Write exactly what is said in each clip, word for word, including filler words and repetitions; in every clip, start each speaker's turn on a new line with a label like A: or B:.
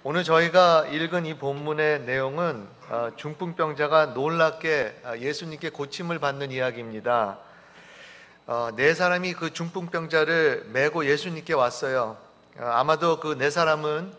A: 오늘 저희가 읽은 이 본문의 내용은 중풍병자가 놀랍게 예수님께 고침을 받는 이야기입니다. 네 사람이 그 중풍병자를 메고 예수님께 왔어요. 아마도 그 네 사람은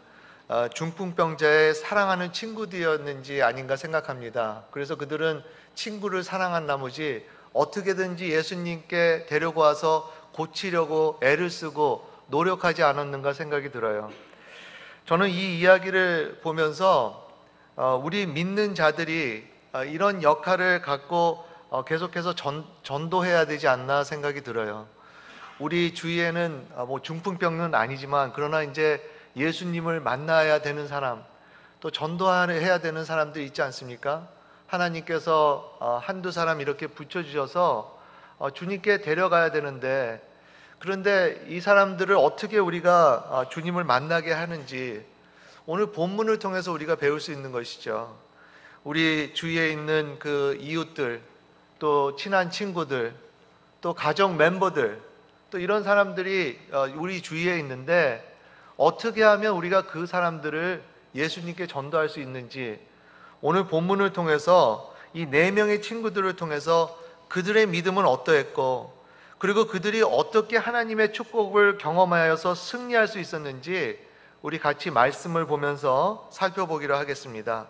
A: 중풍병자의 사랑하는 친구들이었는지 아닌가 생각합니다. 그래서 그들은 친구를 사랑한 나머지 어떻게든지 예수님께 데리고 와서 고치려고 애를 쓰고 노력하지 않았는가 생각이 들어요. 저는 이 이야기를 보면서 우리 믿는 자들이 이런 역할을 갖고 계속해서 전, 전도해야 되지 않나 생각이 들어요. 우리 주위에는 뭐 중풍병은 아니지만 그러나 이제 예수님을 만나야 되는 사람, 또 전도해야 되는 사람들 있지 않습니까? 하나님께서 한두 사람 이렇게 붙여주셔서 주님께 데려가야 되는데, 그런데 이 사람들을 어떻게 우리가 주님을 만나게 하는지 오늘 본문을 통해서 우리가 배울 수 있는 것이죠. 우리 주위에 있는 그 이웃들, 또 친한 친구들, 또 가족 멤버들, 또 이런 사람들이 우리 주위에 있는데 어떻게 하면 우리가 그 사람들을 예수님께 전도할 수 있는지 오늘 본문을 통해서 이 네 명의 친구들을 통해서 그들의 믿음은 어떠했고, 그리고 그들이 어떻게 하나님의 축복을 경험하여서 승리할 수 있었는지 우리 같이 말씀을 보면서 살펴보기로 하겠습니다.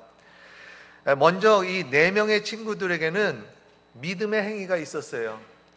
A: 먼저 이 네 명의 친구들에게는 믿음의 행위가 있었어요.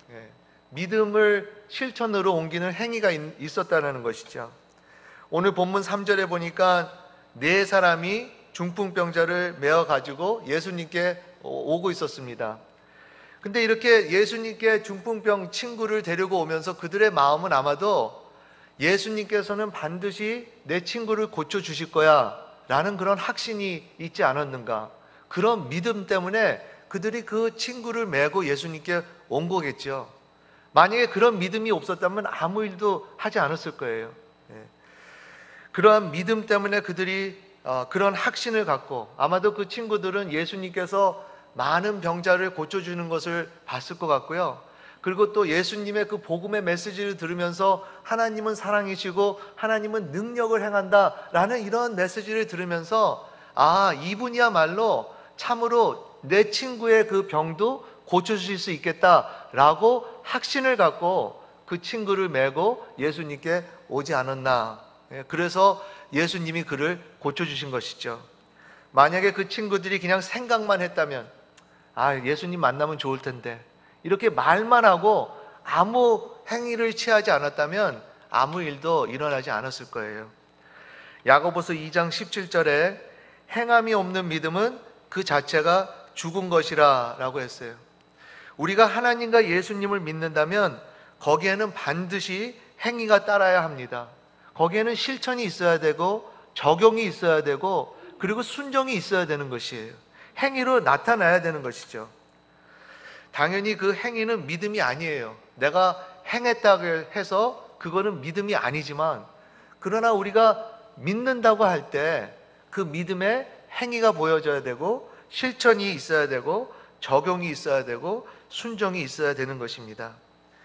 A: 믿음을 실천으로 옮기는 행위가 있었다는 것이죠. 오늘 본문 삼 절에 보니까 네 사람이 중풍병자를 메어 가지고 예수님께 오고 있었습니다. 근데 이렇게 예수님께 중풍병 친구를 데리고 오면서 그들의 마음은 아마도 예수님께서는 반드시 내 친구를 고쳐주실 거야 라는 그런 확신이 있지 않았는가. 그런 믿음 때문에 그들이 그 친구를 메고 예수님께 온 거겠죠. 만약에 그런 믿음이 없었다면 아무 일도 하지 않았을 거예요. 그러한 믿음 때문에 그들이 그런 확신을 갖고, 아마도 그 친구들은 예수님께서 많은 병자를 고쳐주는 것을 봤을 것 같고요. 그리고 또 예수님의 그 복음의 메시지를 들으면서 하나님은 사랑이시고 하나님은 능력을 행한다라는 이런 메시지를 들으면서 아, 이분이야말로 참으로 내 친구의 그 병도 고쳐주실 수 있겠다라고 확신을 갖고 그 친구를 메고 예수님께 오지 않았나. 그래서 예수님이 그를 고쳐주신 것이죠. 만약에 그 친구들이 그냥 생각만 했다면, 아, 예수님 만나면 좋을 텐데, 이렇게 말만 하고 아무 행위를 취하지 않았다면 아무 일도 일어나지 않았을 거예요. 야고보서 이 장 십칠 절에 행함이 없는 믿음은 그 자체가 죽은 것이라 라고 했어요. 우리가 하나님과 예수님을 믿는다면 거기에는 반드시 행위가 따라야 합니다. 거기에는 실천이 있어야 되고 적용이 있어야 되고 그리고 순종이 있어야 되는 것이에요. 행위로 나타나야 되는 것이죠. 당연히 그 행위는 믿음이 아니에요. 내가 행했다고 해서 그거는 믿음이 아니지만, 그러나 우리가 믿는다고 할 때 그 믿음의 행위가 보여져야 되고 실천이 있어야 되고 적용이 있어야 되고 순종이 있어야 되는 것입니다.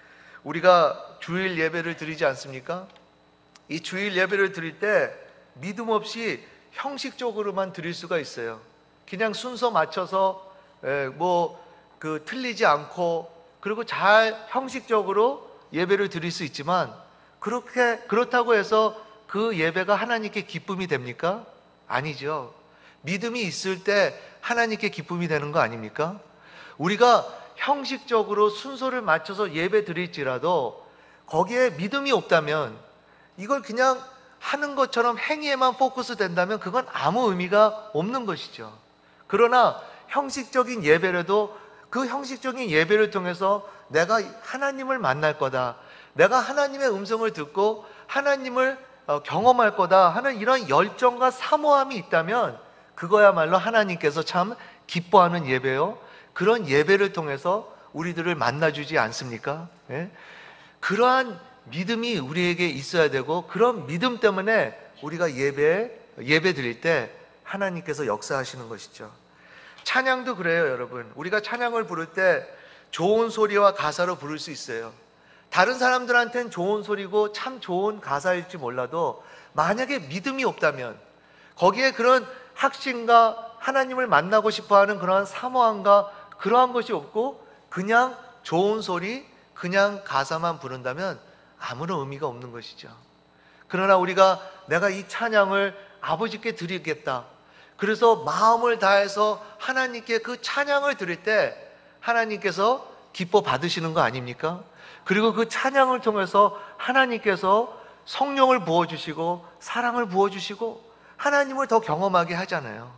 A: 우리가 주일 예배를 드리지 않습니까? 이 주일 예배를 드릴 때 믿음 없이 형식적으로만 드릴 수가 있어요. 그냥 순서 맞춰서 뭐 그 틀리지 않고 그리고 잘 형식적으로 예배를 드릴 수 있지만, 그렇게 그렇다고 해서 그 예배가 하나님께 기쁨이 됩니까? 아니죠. 믿음이 있을 때 하나님께 기쁨이 되는 거 아닙니까? 우리가 형식적으로 순서를 맞춰서 예배 드릴지라도 거기에 믿음이 없다면, 이걸 그냥 하는 것처럼 행위에만 포커스 된다면 그건 아무 의미가 없는 것이죠. 그러나 형식적인 예배라도 그 형식적인 예배를 통해서 내가 하나님을 만날 거다, 내가 하나님의 음성을 듣고 하나님을 경험할 거다 하는 이런 열정과 사모함이 있다면 그거야말로 하나님께서 참 기뻐하는 예배요, 그런 예배를 통해서 우리들을 만나주지 않습니까? 예? 그러한 믿음이 우리에게 있어야 되고, 그런 믿음 때문에 우리가 예배, 예배 드릴 때 하나님께서 역사하시는 것이죠. 찬양도 그래요, 여러분. 우리가 찬양을 부를 때 좋은 소리와 가사로 부를 수 있어요. 다른 사람들한테는 좋은 소리고 참 좋은 가사일지 몰라도 만약에 믿음이 없다면, 거기에 그런 확신과 하나님을 만나고 싶어하는 그러한 사모함과 그러한 것이 없고 그냥 좋은 소리, 그냥 가사만 부른다면 아무런 의미가 없는 것이죠. 그러나 우리가 내가 이 찬양을 아버지께 드리겠다, 그래서 마음을 다해서 하나님께 그 찬양을 드릴 때 하나님께서 기뻐 받으시는 거 아닙니까? 그리고 그 찬양을 통해서 하나님께서 성령을 부어주시고 사랑을 부어주시고 하나님을 더 경험하게 하잖아요.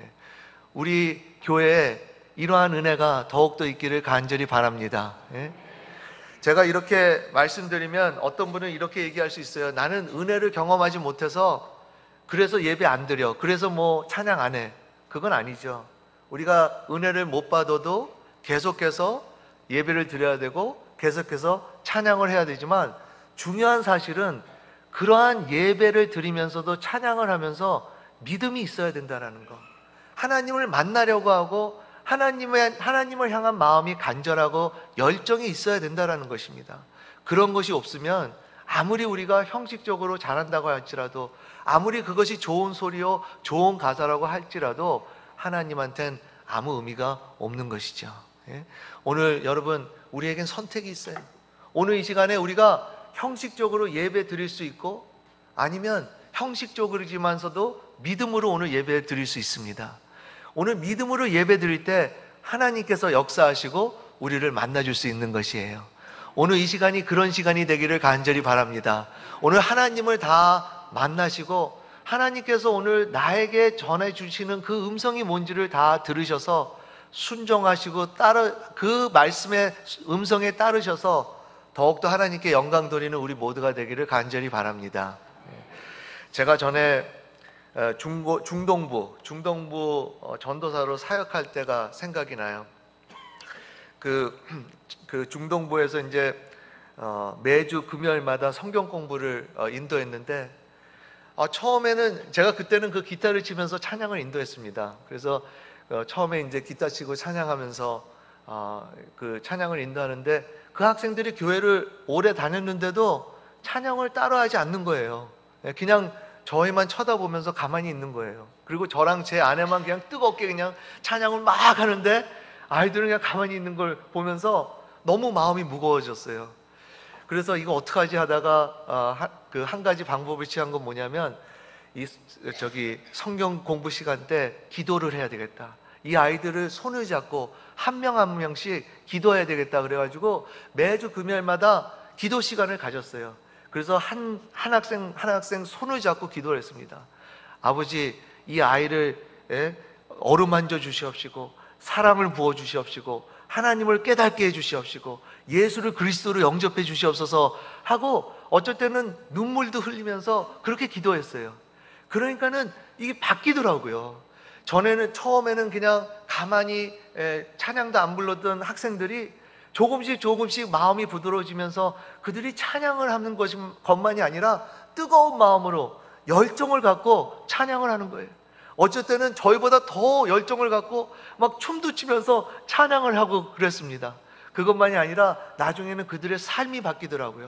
A: 우리 교회에 이러한 은혜가 더욱더 있기를 간절히 바랍니다. 제가 이렇게 말씀드리면 어떤 분은 이렇게 얘기할 수 있어요. 나는 은혜를 경험하지 못해서 그래서 예배 안 드려, 그래서 뭐 찬양 안 해. 그건 아니죠. 우리가 은혜를 못 받아도 계속해서 예배를 드려야 되고 계속해서 찬양을 해야 되지만, 중요한 사실은 그러한 예배를 드리면서도 찬양을 하면서 믿음이 있어야 된다는 거. 하나님을 만나려고 하고 하나님의, 하나님을 향한 마음이 간절하고 열정이 있어야 된다는 것입니다. 그런 것이 없으면 아무리 우리가 형식적으로 잘한다고 할지라도, 아무리 그것이 좋은 소리요 좋은 가사라고 할지라도 하나님한텐 아무 의미가 없는 것이죠. 예? 오늘 여러분, 우리에겐 선택이 있어요. 오늘 이 시간에 우리가 형식적으로 예배 드릴 수 있고, 아니면 형식적으로지만서도 믿음으로 오늘 예배 드릴 수 있습니다. 오늘 믿음으로 예배 드릴 때 하나님께서 역사하시고 우리를 만나줄 수 있는 것이에요. 오늘 이 시간이 그런 시간이 되기를 간절히 바랍니다. 오늘 하나님을 다 만나시고 하나님께서 오늘 나에게 전해주시는 그 음성이 뭔지를 다 들으셔서 순종하시고 따르, 그 말씀의 음성에 따르셔서 더욱더 하나님께 영광 돌리는 우리 모두가 되기를 간절히 바랍니다. 제가 전에 중고, 중동부 중동부 전도사로 사역할 때가 생각이 나요. 그, 그 중동부에서 이제 어, 매주 금요일마다 성경 공부를 어, 인도했는데, 어, 처음에는 제가 그때는 그 기타를 치면서 찬양을 인도했습니다. 그래서 어, 처음에 이제 기타 치고 찬양하면서 어, 그 찬양을 인도하는데, 그 학생들이 교회를 오래 다녔는데도 찬양을 따라하지 않는 거예요. 그냥 저희만 쳐다보면서 가만히 있는 거예요. 그리고 저랑 제 아내만 그냥 뜨겁게 그냥 찬양을 막 하는데, 아이들은 그냥 가만히 있는 걸 보면서 너무 마음이 무거워졌어요. 그래서 이거 어떡하지 하다가 어, 그 한 가지 방법을 취한 건 뭐냐면, 이 저기 성경 공부 시간 때 기도를 해야 되겠다. 이 아이들을 손을 잡고 한 명 한 명씩 기도해야 되겠다. 그래가지고 매주 금요일마다 기도 시간을 가졌어요. 그래서 한, 한 학생 한 학생 손을 잡고 기도를 했습니다. 아버지, 이 아이를 예, 어루만져 주시옵시고 사랑을 부어 주시옵시고 하나님을 깨닫게 해 주시옵시고 예수를 그리스도로 영접해 주시옵소서 하고, 어쩔 때는 눈물도 흘리면서 그렇게 기도했어요. 그러니까는 이게 바뀌더라고요. 전에는 처음에는 그냥 가만히 에, 찬양도 안 불렀던 학생들이 조금씩 조금씩 마음이 부드러워지면서 그들이 찬양을 하는 것이, 것만이 아니라 뜨거운 마음으로 열정을 갖고 찬양을 하는 거예요. 어쩔 때는 저희보다 더 열정을 갖고 막 춤도 추면서 찬양을 하고 그랬습니다. 그것만이 아니라 나중에는 그들의 삶이 바뀌더라고요.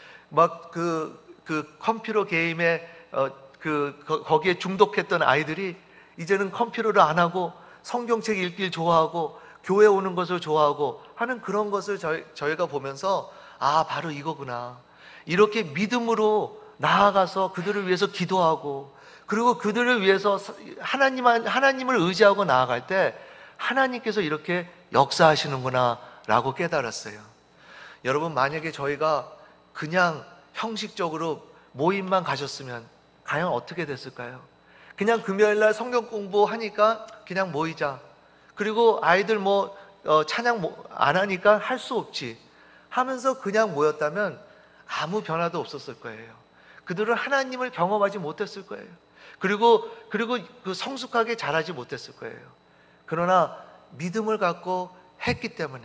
A: 막 그 그 컴퓨터 게임에 어, 그 거, 거기에 중독했던 아이들이 이제는 컴퓨터를 안 하고 성경책 읽기를 좋아하고 교회 오는 것을 좋아하고 하는 그런 것을 저희, 저희가 보면서, 아, 바로 이거구나. 이렇게 믿음으로 나아가서 그들을 위해서 기도하고, 그리고 그들을 위해서 하나님, 하나님을 의지하고 나아갈 때 하나님께서 이렇게 역사하시는구나 라고 깨달았어요. 여러분, 만약에 저희가 그냥 형식적으로 모임만 가졌으면 과연 어떻게 됐을까요? 그냥 금요일날 성경 공부하니까 그냥 모이자, 그리고 아이들 뭐 어, 찬양 안 하니까 할 수 없지 하면서 그냥 모였다면 아무 변화도 없었을 거예요. 그들은 하나님을 경험하지 못했을 거예요. 그리고 그리고 그 성숙하게 자라지 못했을 거예요. 그러나 믿음을 갖고 했기 때문에,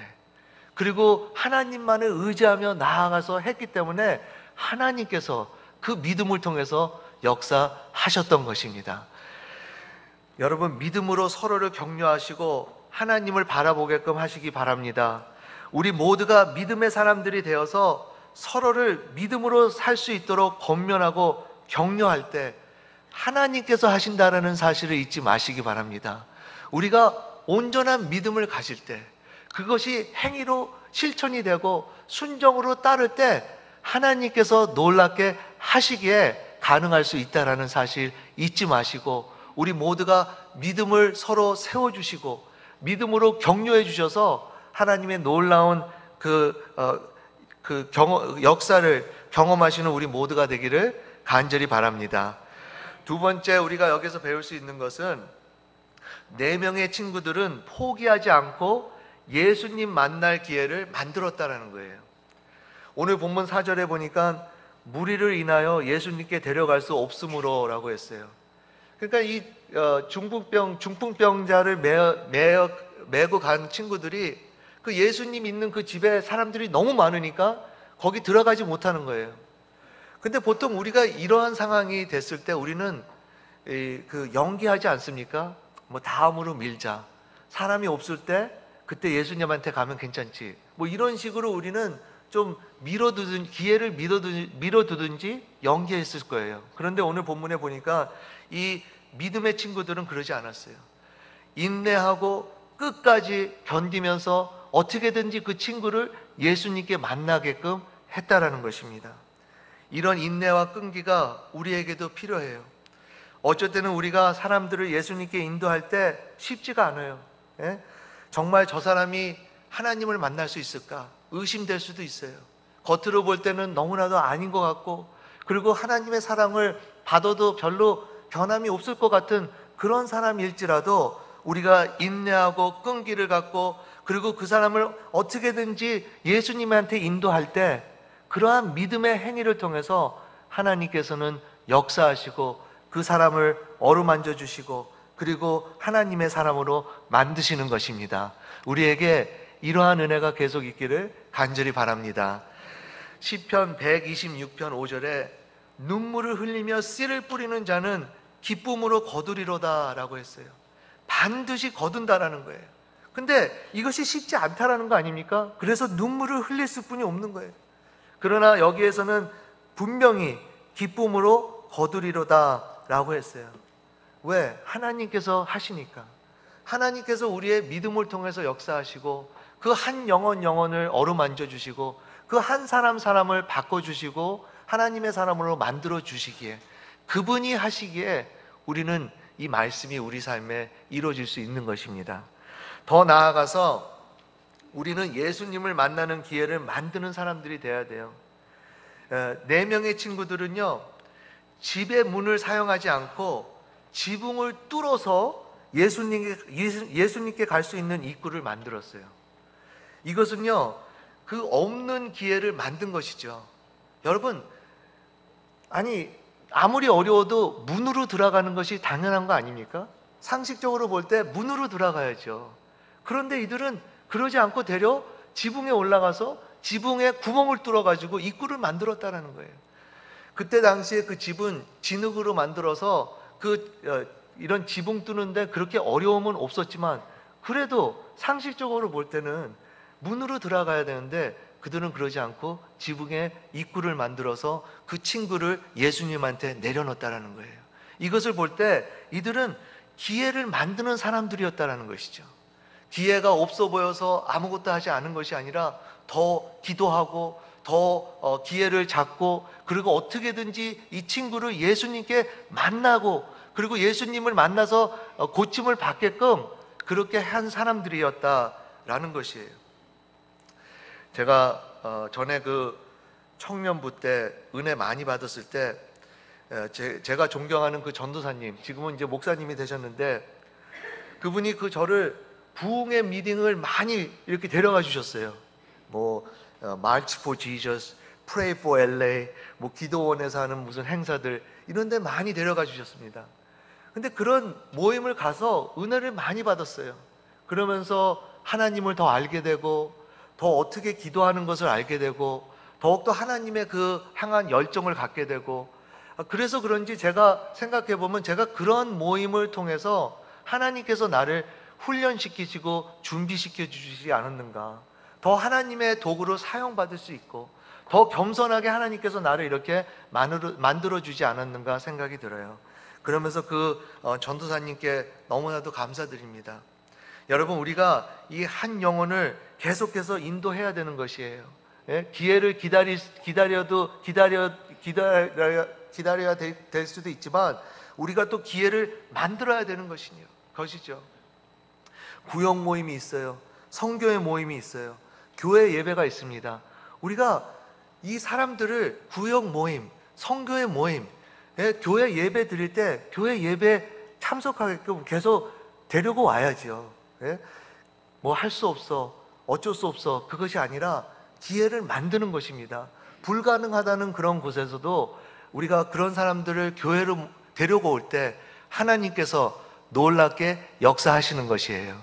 A: 그리고 하나님만을 의지하며 나아가서 했기 때문에 하나님께서 그 믿음을 통해서 역사하셨던 것입니다. 여러분, 믿음으로 서로를 격려하시고 하나님을 바라보게끔 하시기 바랍니다. 우리 모두가 믿음의 사람들이 되어서 서로를 믿음으로 살 수 있도록 권면하고 격려할 때 하나님께서 하신다라는 사실을 잊지 마시기 바랍니다. 우리가 온전한 믿음을 가질 때, 그것이 행위로 실천이 되고 순종으로 따를 때 하나님께서 놀랍게 하시기에 가능할 수 있다라는 사실 잊지 마시고, 우리 모두가 믿음을 서로 세워주시고 믿음으로 격려해 주셔서 하나님의 놀라운 그, 어, 그 경험, 역사를 경험하시는 우리 모두가 되기를 간절히 바랍니다. 두 번째, 우리가 여기서 배울 수 있는 것은 네 명의 친구들은 포기하지 않고 예수님 만날 기회를 만들었다라는 거예요. 오늘 본문 사 절에 보니까 무리를 인하여 예수님께 데려갈 수 없으므로 라고 했어요. 그러니까 이 어, 중풍병, 중풍병자를 메어, 메어, 메고 간 친구들이 그 예수님 있는 그 집에 사람들이 너무 많으니까 거기 들어가지 못하는 거예요. 근데 보통 우리가 이러한 상황이 됐을 때 우리는 이, 그 연기하지 않습니까? 뭐 다음으로 밀자. 사람이 없을 때 그때 예수님한테 가면 괜찮지. 뭐 이런 식으로 우리는 좀 미뤄두든 기회를 미뤄두든지, 미뤄두든지 연기했을 거예요. 그런데 오늘 본문에 보니까 이 믿음의 친구들은 그러지 않았어요. 인내하고 끝까지 견디면서 어떻게든지 그 친구를 예수님께 만나게끔 했다라는 것입니다. 이런 인내와 끈기가 우리에게도 필요해요. 어쩔 때는 우리가 사람들을 예수님께 인도할 때 쉽지가 않아요. 예? 정말 저 사람이 하나님을 만날 수 있을까? 의심될 수도 있어요. 겉으로 볼 때는 너무나도 아닌 것 같고, 그리고 하나님의 사랑을 받아도 별로 변함이 없을 것 같은 그런 사람일지라도 우리가 인내하고 끈기를 갖고, 그리고 그 사람을 어떻게든지 예수님한테 인도할 때 그러한 믿음의 행위를 통해서 하나님께서는 역사하시고 그 사람을 어루만져 주시고 그리고 하나님의 사람으로 만드시는 것입니다. 우리에게 이러한 은혜가 계속 있기를 간절히 바랍니다. 시편 백이십육 편 오 절에 눈물을 흘리며 씨를 뿌리는 자는 기쁨으로 거두리로다 라고 했어요. 반드시 거둔다라는 거예요. 근데 이것이 쉽지 않다라는 거 아닙니까? 그래서 눈물을 흘릴 수뿐이 없는 거예요. 그러나 여기에서는 분명히 기쁨으로 거두리로다 라고 했어요. 왜? 하나님께서 하시니까. 하나님께서 우리의 믿음을 통해서 역사하시고 그 한 영혼 영혼을 어루만져 주시고 그 한 사람 사람을 바꿔주시고 하나님의 사람으로 만들어 주시기에, 그분이 하시기에 우리는 이 말씀이 우리 삶에 이루어질 수 있는 것입니다. 더 나아가서 우리는 예수님을 만나는 기회를 만드는 사람들이 돼야 돼요. 네 명의 친구들은요, 집의 문을 사용하지 않고 지붕을 뚫어서 예수님께, 예수님께 갈 수 있는 입구를 만들었어요. 이것은요, 그 없는 기회를 만든 것이죠. 여러분, 아니 아무리 어려워도 문으로 들어가는 것이 당연한 거 아닙니까? 상식적으로 볼 때 문으로 들어가야죠. 그런데 이들은 그러지 않고 대려 지붕에 올라가서 지붕에 구멍을 뚫어가지고 입구를 만들었다는 거예요. 그때 당시에 그 집은 진흙으로 만들어서 그 어, 이런 지붕 뚫는데 그렇게 어려움은 없었지만, 그래도 상식적으로 볼 때는 문으로 들어가야 되는데 그들은 그러지 않고 지붕에 입구를 만들어서 그 친구를 예수님한테 내려놓았다는 거예요. 이것을 볼 때 이들은 기회를 만드는 사람들이었다는 것이죠. 기회가 없어 보여서 아무것도 하지 않은 것이 아니라 더 기도하고 더 기회를 잡고, 그리고 어떻게든지 이 친구를 예수님께 만나고 그리고 예수님을 만나서 고침을 받게끔 그렇게 한 사람들이었다라는 것이에요. 제가 전에 그 청년부 때 은혜 많이 받았을 때 제가 존경하는 그 전도사님, 지금은 이제 목사님이 되셨는데, 그분이 그 저를 부흥의 미팅을 많이 이렇게 데려가 주셨어요. 뭐 March for Jesus, Pray for 엘에이, 뭐 기도원에서 하는 무슨 행사들, 이런 데 많이 데려가 주셨습니다. 근데 그런 모임을 가서 은혜를 많이 받았어요. 그러면서 하나님을 더 알게 되고 더 어떻게 기도하는 것을 알게 되고 더욱더 하나님의 그 향한 열정을 갖게 되고, 그래서 그런지 제가 생각해 보면 제가 그런 모임을 통해서 하나님께서 나를 훈련시키시고 준비시켜 주시지 않았는가, 더 하나님의 도구로 사용받을 수 있고 더 겸손하게 하나님께서 나를 이렇게 만들어 주지 않았는가 생각이 들어요. 그러면서 그 어, 전도사님께 너무나도 감사드립니다. 여러분, 우리가 이 한 영혼을 계속해서 인도해야 되는 것이에요. 예? 기회를 기다리, 기다려도 기다려, 기다려, 기다려야 될, 될 수도 있지만 우리가 또 기회를 만들어야 되는 것이요, 것이죠. 구역 모임이 있어요. 성교회 모임이 있어요. 교회 예배가 있습니다. 우리가 이 사람들을 구역 모임, 성교회 모임, 예, 교회 예배 드릴 때 교회 예배 참석하게끔 계속 데리고 와야죠. 예? 뭐 할 수 없어, 어쩔 수 없어, 그것이 아니라 기회를 만드는 것입니다. 불가능하다는 그런 곳에서도 우리가 그런 사람들을 교회로 데리고 올 때 하나님께서 놀랍게 역사하시는 것이에요.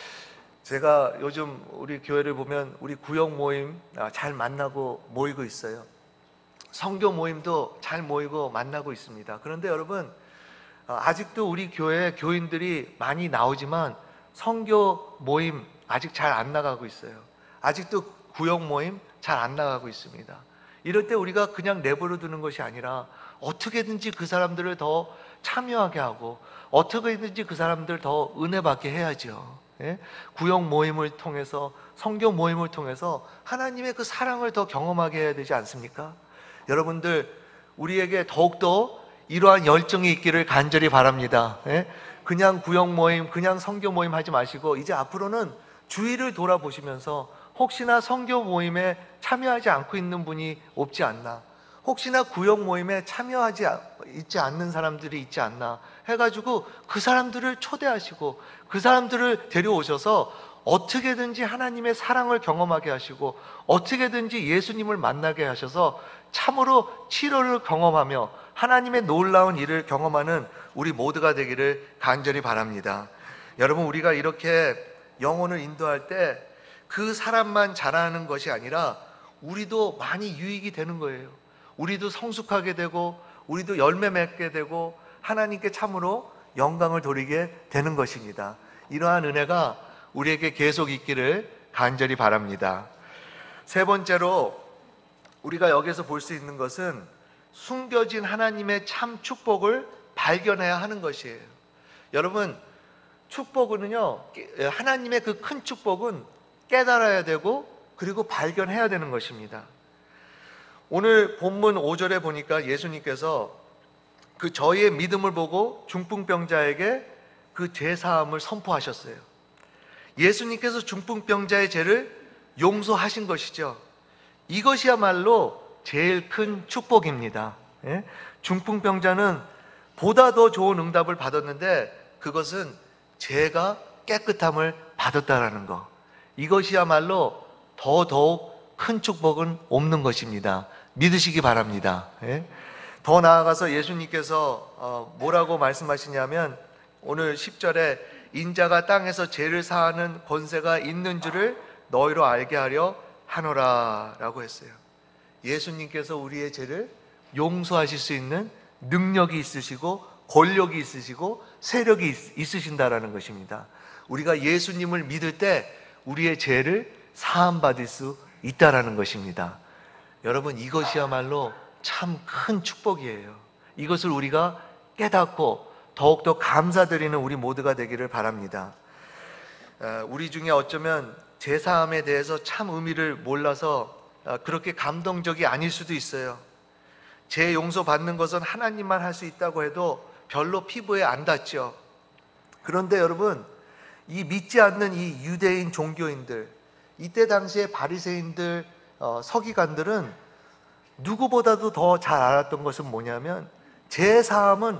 A: 제가 요즘 우리 교회를 보면 우리 구역 모임 잘 만나고 모이고 있어요. 성교 모임도 잘 모이고 만나고 있습니다. 그런데 여러분, 아직도 우리 교회 교인들이 많이 나오지만 성교 모임 아직 잘 안 나가고 있어요. 아직도 구역 모임 잘 안 나가고 있습니다. 이럴 때 우리가 그냥 내버려 두는 것이 아니라 어떻게든지 그 사람들을 더 참여하게 하고 어떻게든지 그 사람들 더 은혜 받게 해야죠. 예? 구역 모임을 통해서, 성교 모임을 통해서 하나님의 그 사랑을 더 경험하게 해야 되지 않습니까? 여러분들, 우리에게 더욱더 이러한 열정이 있기를 간절히 바랍니다. 예? 그냥 구역 모임, 그냥 성교 모임 하지 마시고 이제 앞으로는 주위를 돌아보시면서 혹시나 성교 모임에 참여하지 않고 있는 분이 없지 않나, 혹시나 구역 모임에 참여하지 있지 않는 사람들이 있지 않나 해가지고 그 사람들을 초대하시고 그 사람들을 데려오셔서 어떻게든지 하나님의 사랑을 경험하게 하시고 어떻게든지 예수님을 만나게 하셔서 참으로 치료를 경험하며 하나님의 놀라운 일을 경험하는 우리 모두가 되기를 간절히 바랍니다. 여러분, 우리가 이렇게 영혼을 인도할 때 그 사람만 자라는 것이 아니라 우리도 많이 유익이 되는 거예요. 우리도 성숙하게 되고 우리도 열매 맺게 되고 하나님께 참으로 영광을 돌리게 되는 것입니다. 이러한 은혜가 우리에게 계속 있기를 간절히 바랍니다. 세 번째로 우리가 여기서 볼 수 있는 것은 숨겨진 하나님의 참 축복을 발견해야 하는 것이에요. 여러분, 축복은요, 하나님의 그 큰 축복은 깨달아야 되고 그리고 발견해야 되는 것입니다. 오늘 본문 오 절에 보니까 예수님께서 그 저희의 믿음을 보고 중풍병자에게 그 죄사함을 선포하셨어요. 예수님께서 중풍병자의 죄를 용서하신 것이죠. 이것이야말로 제일 큰 축복입니다. 예? 중풍병자는 보다 더 좋은 응답을 받았는데 그것은 죄가 깨끗함을 받았다라는 거, 이것이야말로 더더욱 큰 축복은 없는 것입니다. 믿으시기 바랍니다. 예? 더 나아가서 예수님께서 뭐라고 말씀하시냐면 오늘 십 절에 인자가 땅에서 죄를 사하는 권세가 있는 줄을 너희로 알게 하려 하노라 라고 했어요. 예수님께서 우리의 죄를 용서하실 수 있는 능력이 있으시고 권력이 있으시고 세력이 있, 있으신다라는 것입니다. 우리가 예수님을 믿을 때 우리의 죄를 사함받을 수 있다라는 것입니다. 여러분, 이것이야말로 참 큰 축복이에요. 이것을 우리가 깨닫고 더욱더 감사드리는 우리 모두가 되기를 바랍니다. 우리 중에 어쩌면 죄사함에 대해서 참 의미를 몰라서 그렇게 감동적이 아닐 수도 있어요. 죄 용서받는 것은 하나님만 할 수 있다고 해도 별로 피부에 안 닿죠. 그런데 여러분, 이 믿지 않는 이 유대인 종교인들, 이때 당시에 바리새인들, 어, 서기관들은 누구보다도 더 잘 알았던 것은 뭐냐면 죄사함은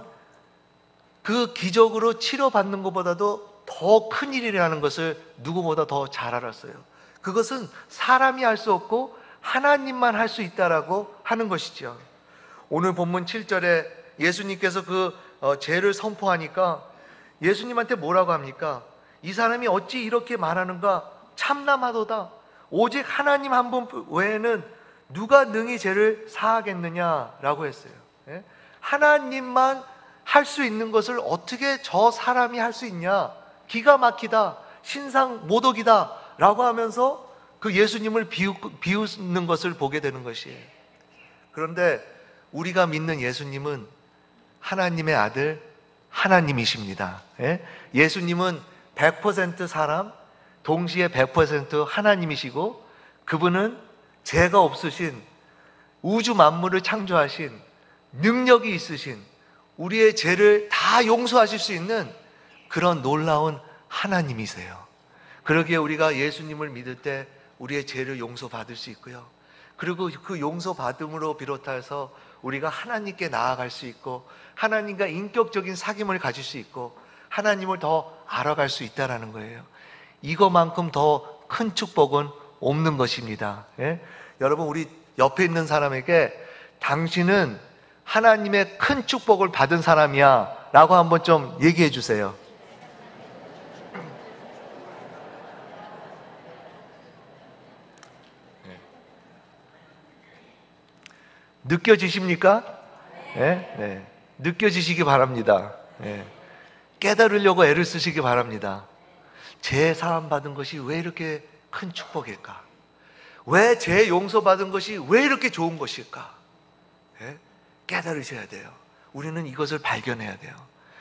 A: 그 기적으로 치료받는 것보다도 더 큰 일이라는 것을 누구보다 더 잘 알았어요. 그것은 사람이 할 수 없고 하나님만 할 수 있다라고 하는 것이죠. 오늘 본문 칠 절에 예수님께서 그 어, 죄를 선포하니까 예수님한테 뭐라고 합니까? 이 사람이 어찌 이렇게 말하는가? 참남하도다. 오직 하나님 한 분 외에는 누가 능히 죄를 사하겠느냐라고 했어요. 예? 하나님만 할 수 있는 것을 어떻게 저 사람이 할 수 있냐? 기가 막히다, 신상 모독이다 라고 하면서 그 예수님을 비우, 비웃는 것을 보게 되는 것이에요. 그런데 우리가 믿는 예수님은 하나님의 아들 하나님이십니다. 예? 예수님은 백 퍼센트 사람, 동시에 백 퍼센트 하나님이시고, 그분은 죄가 없으신, 우주 만물을 창조하신, 능력이 있으신, 우리의 죄를 다 용서하실 수 있는 그런 놀라운 하나님이세요. 그러기에 우리가 예수님을 믿을 때 우리의 죄를 용서받을 수 있고요, 그리고 그 용서받음으로 비롯해서 우리가 하나님께 나아갈 수 있고, 하나님과 인격적인 사귐을 가질 수 있고, 하나님을 더 알아갈 수 있다는 거예요. 이거만큼 더 큰 축복은 없는 것입니다. 예? 여러분, 우리 옆에 있는 사람에게 당신은 하나님의 큰 축복을 받은 사람이야 라고 한번 좀 얘기해 주세요. 느껴지십니까? 네? 네. 느껴지시기 바랍니다. 네. 깨달으려고 애를 쓰시기 바랍니다. 죄 사함 받은 것이 왜 이렇게 큰 축복일까? 왜 죄 용서받은 것이 왜 이렇게 좋은 것일까? 네? 깨달으셔야 돼요. 우리는 이것을 발견해야 돼요.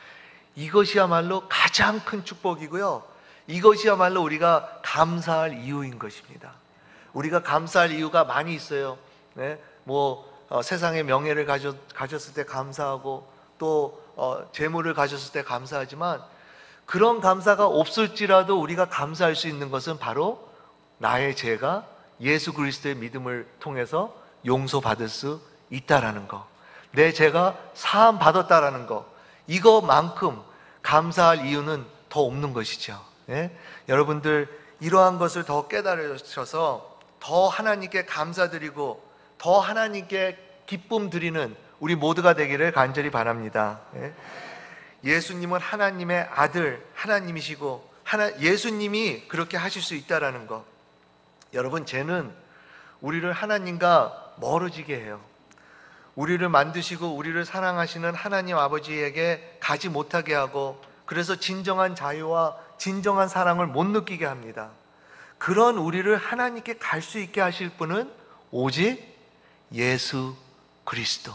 A: 이것이야말로 가장 큰 축복이고요, 이것이야말로 우리가 감사할 이유인 것입니다. 우리가 감사할 이유가 많이 있어요. 네? 뭐 어, 세상의 명예를 가졌, 가졌을 때 감사하고, 또 어, 재물을 가졌을 때 감사하지만, 그런 감사가 없을지라도 우리가 감사할 수 있는 것은 바로 나의 죄가 예수 그리스도의 믿음을 통해서 용서받을 수 있다라는 거, 내 죄가 사함 받았다라는 거, 이거만큼 감사할 이유는 더 없는 것이죠. 예? 여러분들, 이러한 것을 더 깨달으셔서 더 하나님께 감사드리고 더 하나님께 기쁨 드리는 우리 모두가 되기를 간절히 바랍니다. 예? 예수님은 하나님의 아들, 하나님이시고 하나, 예수님이 그렇게 하실 수 있다라는 것. 여러분, 죄는 우리를 하나님과 멀어지게 해요. 우리를 만드시고 우리를 사랑하시는 하나님 아버지에게 가지 못하게 하고, 그래서 진정한 자유와 진정한 사랑을 못 느끼게 합니다. 그런 우리를 하나님께 갈 수 있게 하실 분은 오직 예수 그리스도,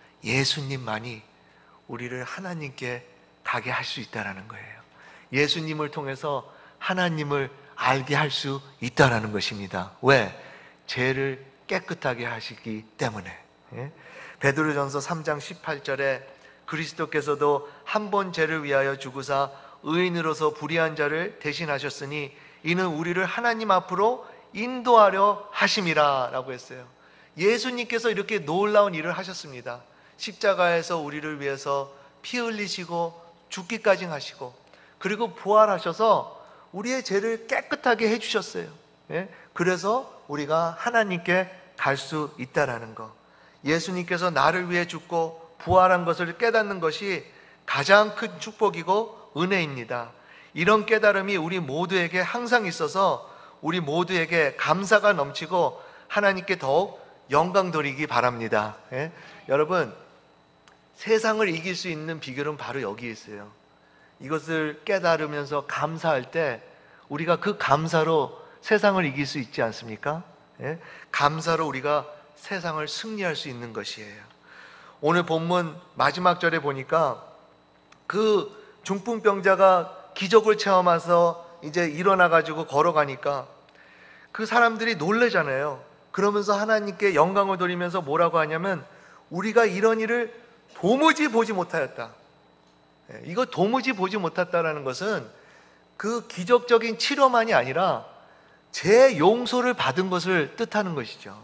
A: 예수님만이 우리를 하나님께 가게 할 수 있다는 거예요. 예수님을 통해서 하나님을 알게 할 수 있다는 것입니다. 왜? 죄를 깨끗하게 하시기 때문에. 예? 베드로전서 삼 장 십팔 절에 그리스도께서도 한 번 죄를 위하여 죽으사 의인으로서 불의한 자를 대신하셨으니 이는 우리를 하나님 앞으로 인도하려 하심이라 라고 했어요. 예수님께서 이렇게 놀라운 일을 하셨습니다. 십자가에서 우리를 위해서 피 흘리시고 죽기까지 하시고, 그리고 부활하셔서 우리의 죄를 깨끗하게 해주셨어요. 예? 그래서 우리가 하나님께 갈 수 있다라는 것, 예수님께서 나를 위해 죽고 부활한 것을 깨닫는 것이 가장 큰 축복이고 은혜입니다. 이런 깨달음이 우리 모두에게 항상 있어서 우리 모두에게 감사가 넘치고 하나님께 더욱 영광 돌리기 바랍니다. 예? 여러분, 세상을 이길 수 있는 비결은 바로 여기에 있어요. 이것을 깨달으면서 감사할 때 우리가 그 감사로 세상을 이길 수 있지 않습니까? 예? 감사로 우리가 세상을 승리할 수 있는 것이에요. 오늘 본문 마지막 절에 보니까 그 중풍병자가 기적을 체험해서 이제 일어나가지고 걸어가니까 그 사람들이 놀래잖아요. 그러면서 하나님께 영광을 돌리면서 뭐라고 하냐면, 우리가 이런 일을 도무지 보지 못하였다. 이거 도무지 보지 못했다라는 것은 그 기적적인 치료만이 아니라 죄 용서를 받은 것을 뜻하는 것이죠.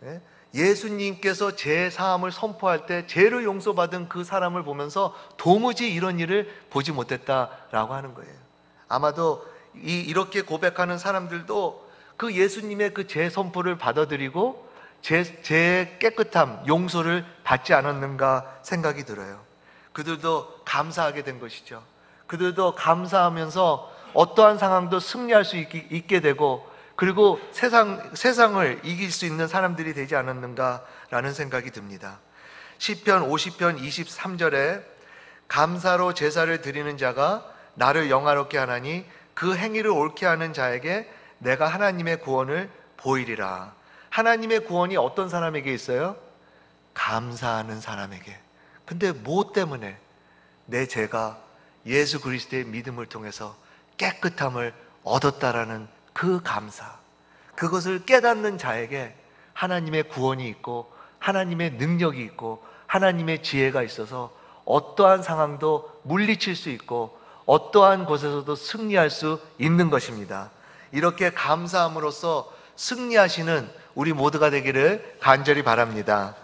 A: 예수님께서 죄 사함을 선포할 때 죄를 용서받은 그 사람을 보면서 도무지 이런 일을 보지 못했다라고 하는 거예요. 아마도 이, 이렇게 고백하는 사람들도 그 예수님의 그 죄 선포를 받아들이고 제, 제 깨끗함, 용서를 받지 않았는가 생각이 들어요. 그들도 감사하게 된 것이죠. 그들도 감사하면서 어떠한 상황도 승리할 수 있게, 있게 되고, 그리고 세상, 세상을 이길 수 있는 사람들이 되지 않았는가라는 생각이 듭니다. 시편 오십 편 이십삼 절에 감사로 제사를 드리는 자가 나를 영화롭게 하나니 그 행위를 옳게 하는 자에게 내가 하나님의 구원을 보이리라. 하나님의 구원이 어떤 사람에게 있어요? 감사하는 사람에게. 근데 뭐 때문에? 내 죄가 예수 그리스도의 믿음을 통해서 깨끗함을 얻었다라는 그 감사, 그것을 깨닫는 자에게 하나님의 구원이 있고 하나님의 능력이 있고 하나님의 지혜가 있어서 어떠한 상황도 물리칠 수 있고 어떠한 곳에서도 승리할 수 있는 것입니다. 이렇게 감사함으로써 승리하시는 우리 모두가 되기를 간절히 바랍니다.